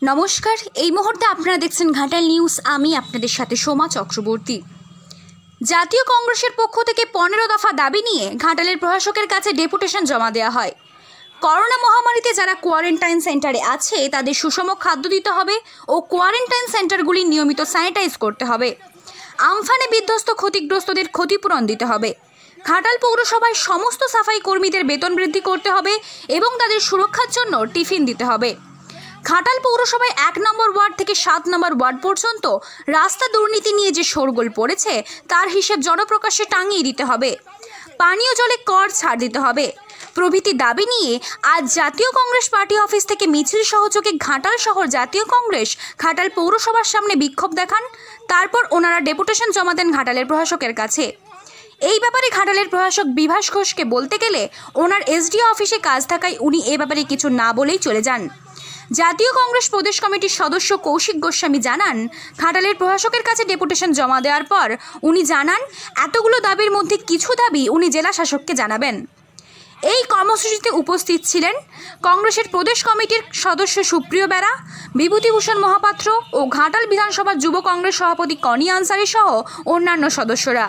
নমস্কার, এই মুহূর্তে আপনারা দেখছেন ঘাটাল নিউজ। আমি আপনাদের সাথে সোমা চক্রবর্তী। জাতীয় কংগ্রেসের পক্ষ থেকে 15 দফা দাবি নিয়ে ঘাটালের প্রশাসকের কাছে ডেপুটেশন জমা দেওয়া হয়। করোনা মহামারীতে যারা কোয়ারেন্টাইন সেন্টারে আছে তাদের সুষম খাদ্য দিতে হবে ও কোয়ারেন্টাইন সেন্টারগুলি নিয়মিত স্যানিটাইজ করতে হবে। আমফানে বিধ্বস্ত ক্ষতিগ্রস্তদের ক্ষতিপূরণ দিতে হবে। ঘাটাল পৌরসভায় সমস্ত সাফাই কর্মীদের বেতন বৃদ্ধি করতে হবে এবং তাদের সুরক্ষার জন্য টিফিন দিতে হবে। ঘাটাল পৌরসভায় 1 নম্বর ওয়ার্ড থেকে 7 নম্বর ওয়ার্ড পর্যন্ত রাস্তা দুর্নীতি নিয়ে যে শোরগোল পড়েছে তার হিসেব জনপ্রকাশ্যে টাঙিয়ে দিতে হবে। পানীয় জলে কর ছাড় দিতে হবে প্রভৃতি দাবি নিয়ে আজ জাতীয় কংগ্রেস পার্টি অফিস থেকে মিছিল সহযোগে ঘাটাল শহর জাতীয় কংগ্রেস ঘাটাল পৌরসভার সামনে বিক্ষোভ দেখান। তারপর ওনারা ডেপুটেশন জমা দেন ঘাটালের প্রশাসকের কাছে। এই ব্যাপারে ঘাটালের প্রশাসক বিভাস ঘোষকে বলতে গেলে ওনার এসডিও অফিসে কাজ থাকায় উনি এ ব্যাপারে কিছু না বলেই চলে যান। জাতীয় কংগ্রেস প্রদেশ কমিটির সদস্য কৌশিক গোস্বামী জানান, ঘাটালের প্রশাসকের কাছে ডেপুটেশন জমা দেওয়ার পর উনি জানান এতগুলো দাবির মধ্যে কিছু দাবি উনি জেলা শাসককে জানাবেন। এই কর্মসূচিতে উপস্থিত ছিলেন কংগ্রেসের প্রদেশ কমিটির সদস্য সুপ্রিয় বেরা, বিভূতিভূষণ মহাপাত্র ও ঘাটাল বিধানসভার যুব কংগ্রেস সভাপতি কনি আনসারি সহ অন্যান্য সদস্যরা।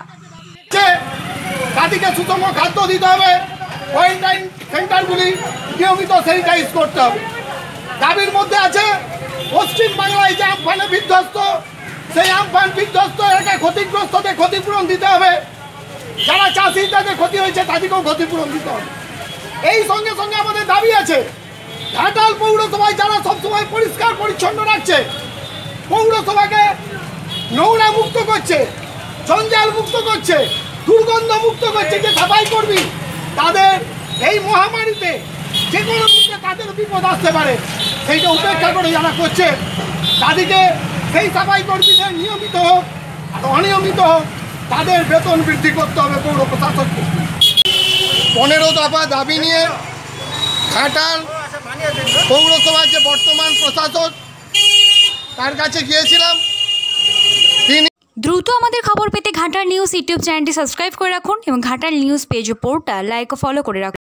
জাতিকে সুষম খাদ্য দিতে হবে, কোয়ারেন্টাইন সেন্টারগুলি নিয়মিত স্যানিটাইজ করতে হবে। দাবির মধ্যে আছে পশ্চিম বাংলায় যে আমফানে বিধ্বস্ত, সেই আমফান বিধ্বস্ত এলাকায় ক্ষতিগ্রস্তদের ক্ষতিপূরণ দিতে হবে। যারা চাষি তাদের ক্ষতি হয়েছে তাদেরকেও ক্ষতিপূরণ দিতে হবে। এই সঙ্গে সঙ্গে আমাদের দাবি আছে ঘাটাল পৌরসভায় যারা সবসময় পরিষ্কার পরিচ্ছন্ন রাখছে, পৌরসভাকে নোংরা মুক্ত করছে, জঞ্জাল মুক্ত করছে, দুর্গন্ধ মুক্ত করছে, যে সাফাই কর্মী তাদের এই মহামারীতে যে কোনো মুহূর্তে তাদের বিপদ আসতে পারে, সেইটা উপেক্ষা করে যারা করছে তাদেরকে সেই সাফাই কর্মীদের নিয়মিত হোক আর অনিয়মিত হোক তাদের বেতন বৃদ্ধি করতে হবে পৌর প্রশাসককে। 15 দফা দাবি নিয়ে ঘাটাল পৌরসভার যে বর্তমান প্রশাসক তার কাছে গিয়েছিলাম। দ্রুত আমাদের খবর পেতে ঘাটাল নিউজ ইউটিউব চ্যানেলটি সাবস্ক্রাইব করে রাখুন এবং ঘাটাল নিউজ পেজ ও পোর্টাল লাইক ও ফলো করে রাখুন।